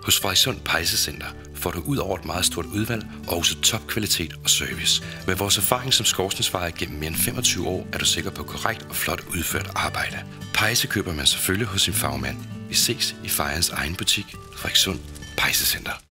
Hos Frederikssund Pejsecenter får du ud over et meget stort udvalg og også topkvalitet og service. Med vores erfaring som skorstensfejer gennem mere end 25 år er du sikker på korrekt og flot udført arbejde. Pejse køber man selvfølgelig hos sin fagmand. Vi ses i fejerens egen butik, Frederikssund Pejsecenter.